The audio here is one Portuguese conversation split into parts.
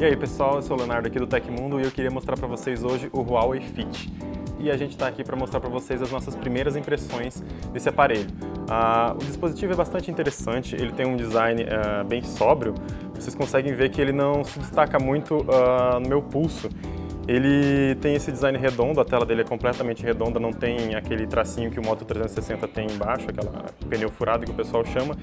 E aí pessoal, eu sou o Leonardo aqui do Tecmundo e eu queria mostrar para vocês hoje o Huawei Fit. E a gente está aqui para mostrar para vocês as nossas primeiras impressões desse aparelho. O dispositivo é bastante interessante, ele tem um design bem sóbrio. Vocês conseguem ver que ele não se destaca muito no meu pulso. Ele tem esse design redondo, a tela dele é completamente redonda, não tem aquele tracinho que o Moto 360 tem embaixo, aquela pneu furado que o pessoal chama.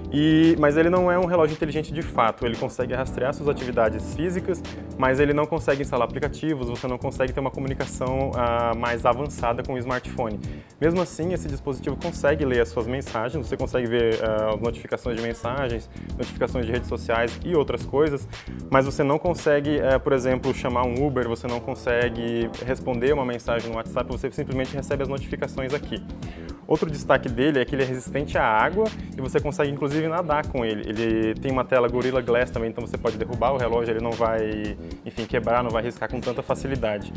Mas ele não é um relógio inteligente de fato, ele consegue rastrear suas atividades físicas, mas ele não consegue instalar aplicativos, você não consegue ter uma comunicação mais avançada com o smartphone. Mesmo assim, esse dispositivo consegue ler as suas mensagens, você consegue ver notificações de mensagens, notificações de redes sociais e outras coisas, mas você não consegue, por exemplo, chamar um Uber, você não consegue responder uma mensagem no WhatsApp, você simplesmente recebe as notificações aqui. Outro destaque dele é que ele é resistente à água e você consegue inclusive nadar com ele. Ele tem uma tela Gorilla Glass também, então você pode derrubar o relógio, ele não vai, enfim, quebrar, não vai riscar com tanta facilidade.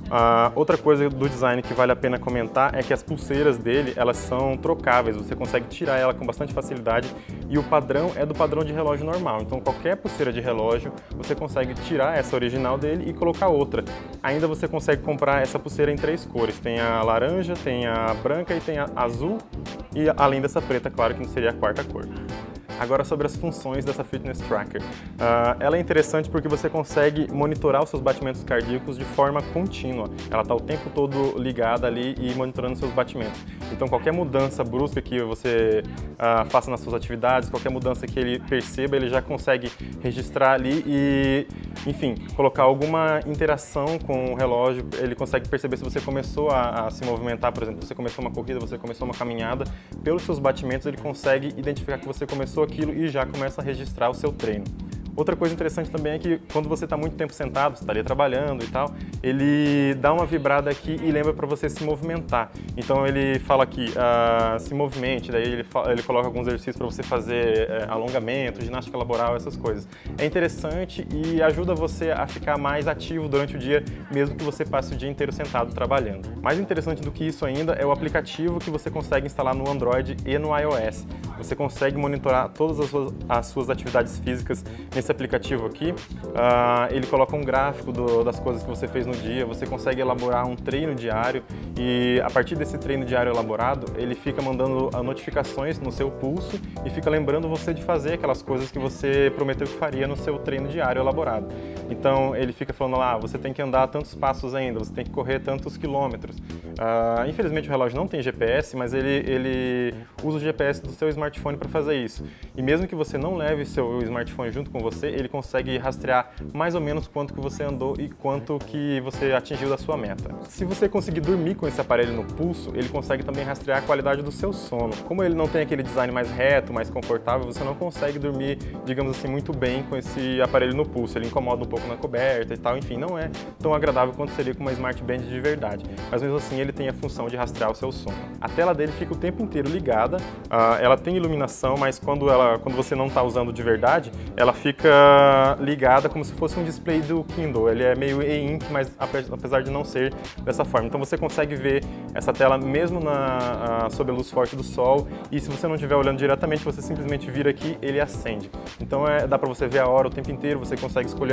Outra coisa do design que vale a pena comentar é que as pulseiras dele, elas são trocáveis, você consegue tirar ela com bastante facilidade e o padrão é do padrão de relógio normal, então qualquer pulseira de relógio você consegue tirar essa original dele e colocar outra. Ainda você consegue comprar essa pulseira em 3 cores, tem a laranja, tem a branca e tem a azul e além dessa preta, claro que não seria a quarta cor. Agora sobre as funções dessa Fitness Tracker. Ela é interessante porque você consegue monitorar os seus batimentos cardíacos de forma contínua. Ela está o tempo todo ligada ali e monitorando seus batimentos. Então qualquer mudança brusca que você faça nas suas atividades, qualquer mudança que ele perceba, ele já consegue registrar ali e, enfim, colocar alguma interação com o relógio. Ele consegue perceber se você começou a se movimentar, por exemplo, você começou uma corrida, você começou uma caminhada, pelos seus batimentos ele consegue identificar que você começou aquilo e já começa a registrar o seu treino. Outra coisa interessante também é que quando você está muito tempo sentado, você está ali trabalhando e tal, ele dá uma vibrada aqui e lembra para você se movimentar. Então ele fala aqui, se movimente, daí ele coloca alguns exercícios para você fazer alongamento, ginástica laboral, essas coisas. É interessante e ajuda você a ficar mais ativo durante o dia, mesmo que você passe o dia inteiro sentado trabalhando. Mais interessante do que isso ainda é o aplicativo que você consegue instalar no Android e no iOS. Você consegue monitorar todas as suas atividades físicas nesse aplicativo aqui. Ele coloca um gráfico das coisas que você fez no dia, você consegue elaborar um treino diário e a partir desse treino diário elaborado, ele fica mandando notificações no seu pulso e fica lembrando você de fazer aquelas coisas que você prometeu que faria no seu treino diário elaborado. Então ele fica falando lá, você tem que andar tantos passos ainda, você tem que correr tantos quilômetros. Infelizmente o relógio não tem GPS, mas ele usa o GPS do seu smartphone para fazer isso. E mesmo que você não leve seu smartphone junto com você, ele consegue rastrear mais ou menos quanto que você andou e quanto que você atingiu da sua meta. Se você conseguir dormir com esse aparelho no pulso, ele consegue também rastrear a qualidade do seu sono. Como ele não tem aquele design mais reto, mais confortável, você não consegue dormir, digamos assim, muito bem com esse aparelho no pulso. Ele incomoda um pouco na coberta e tal, enfim, não é tão agradável quanto seria com uma Smart Band de verdade. Mas mesmo assim ele tem a função de rastrear o seu sono. A tela dele fica o tempo inteiro ligada, ela tem iluminação, mas quando você não está usando de verdade, ela fica ligada como se fosse um display do Kindle. Ele é meio e-ink, mas apesar de não ser dessa forma. Então você consegue ver essa tela mesmo sob a luz forte do sol e se você não estiver olhando diretamente, você simplesmente vira aqui, ele acende. Então dá para você ver a hora o tempo inteiro, você consegue escolher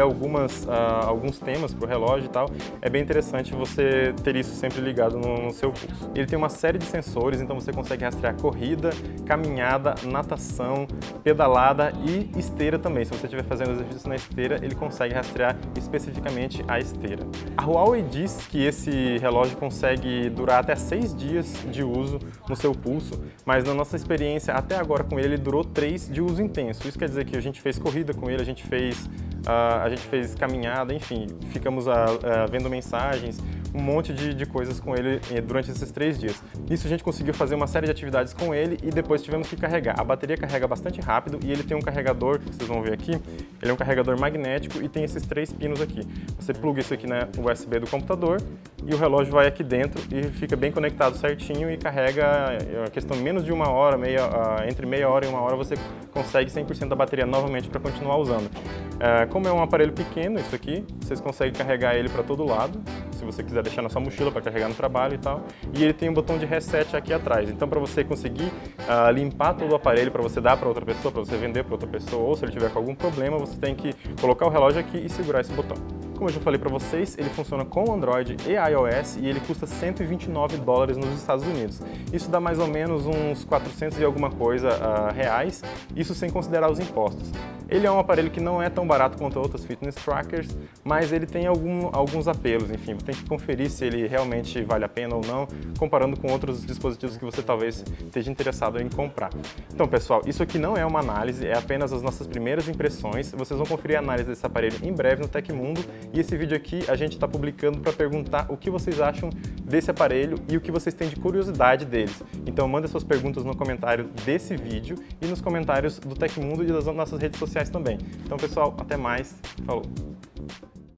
alguns temas para o relógio e tal. É bem interessante você ter isso sempre ligado no seu pulso. Ele tem uma série de sensores, então você consegue rastrear corrida, caminhada, natação, pedalada e esteira também. Se você estiver fazendo exercício na esteira, ele consegue rastrear especificamente a esteira. A Huawei diz que esse relógio consegue durar até 6 dias de uso no seu pulso, mas na nossa experiência até agora com ele durou 3 de uso intenso. Isso quer dizer que a gente fez corrida com ele, a gente fez caminhada, enfim, ficamos vendo mensagens, um monte de coisas com ele durante esses 3 dias. Nisso a gente conseguiu fazer uma série de atividades com ele e depois tivemos que carregar. A bateria carrega bastante rápido e ele tem um carregador, que vocês vão ver aqui, ele é um carregador magnético e tem esses 3 pinos aqui. Você pluga isso aqui na USB do computador e o relógio vai aqui dentro e fica bem conectado certinho e carrega a questão de menos de 1 hora, entre meia hora e 1 hora você consegue 100% da bateria novamente para continuar usando. Como é um aparelho pequeno, isso aqui, vocês conseguem carregar ele para todo lado. Se se você quiser deixar na sua mochila para carregar no trabalho e tal. E ele tem um botão de reset aqui atrás. Então, para você conseguir limpar todo o aparelho, para você dar para outra pessoa, para você vender para outra pessoa, ou se ele tiver com algum problema, você tem que colocar o relógio aqui e segurar esse botão. Como eu já falei para vocês, ele funciona com Android e iOS e ele custa $129 nos Estados Unidos. Isso dá mais ou menos uns 400 e alguma coisa reais, isso sem considerar os impostos. Ele é um aparelho que não é tão barato quanto outros fitness trackers, mas ele tem alguns apelos, enfim, você tem que conferir se ele realmente vale a pena ou não, comparando com outros dispositivos que você talvez esteja interessado em comprar. Então, pessoal, isso aqui não é uma análise, é apenas as nossas primeiras impressões. Vocês vão conferir a análise desse aparelho em breve no Tecmundo, e esse vídeo aqui a gente está publicando para perguntar o que vocês acham desse aparelho e o que vocês têm de curiosidade deles. Então, manda suas perguntas no comentário desse vídeo e nos comentários do Tecmundo e das nossas redes sociais também. Então, pessoal, até mais. Falou!